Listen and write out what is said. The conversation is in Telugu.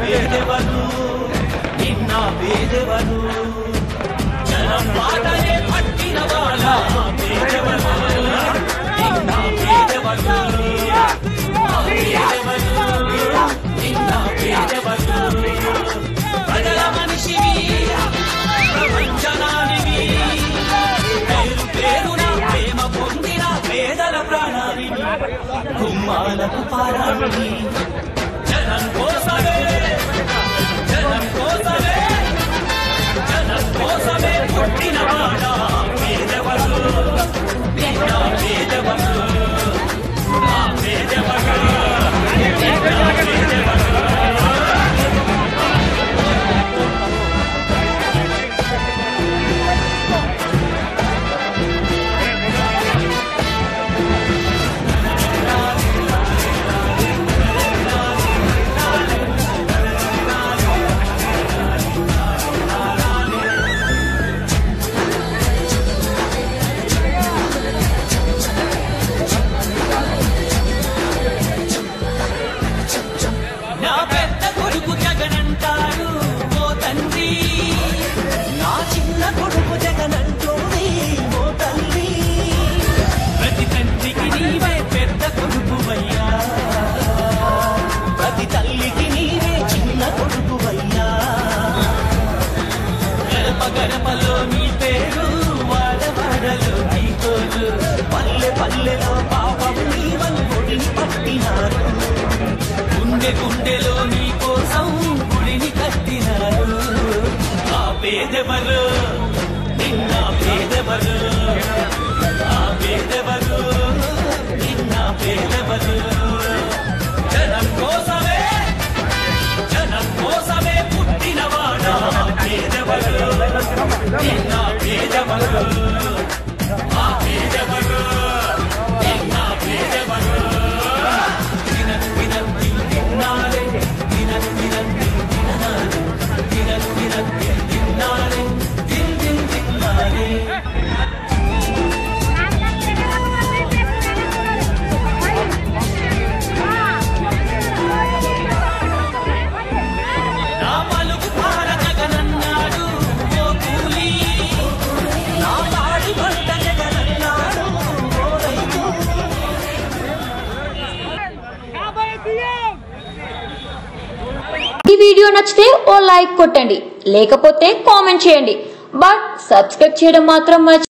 పేదెవరు నిన్న పేదెవరు జనం మాటలే పట్టిన వాళ్ళ పేదెవరు నిన్న పేదెవరు నిన్న పేదెవరు ప్రజల మనిషివి ప్రపంచనానివి పేరు పేరున ప్రేమ పొందిన పేదల ప్రాణానివి గుమ్మాలకు పారాని జనం కోసమే జనం కోసమే జనం కోసమే పుట్టిన వాడ పేదెవరు నిన్న పేదెవరు ఆ పేదెవరు నిన్న పేదెవరు గడపలో నీ పేరు వాడవాడలో నీ కోరు పల్లె పల్లెలో పాపం నీవని గుడిని పట్టినారు గుండె గుండెలో నీ కోసం గుడిని కట్టినారు ఆ పేదెవరు నిన్న పేదెవరు ఆ పేదెవరు నిన్న పేదెవరు జనం కోసమే పుట్టినవాడ పేదెవరు నిన్న పేదెవరు ఆ పేదెవరు నిన్న పేదెవరు తిన్నారే తిన్నారే తిన్నారే ఈ వీడియో నచ్చితే ఓ లైక్ కొట్టండి, లేకపోతే కామెంట్ చేయండి, బట్ సబ్స్క్రైబ్ చేయడం మాత్రం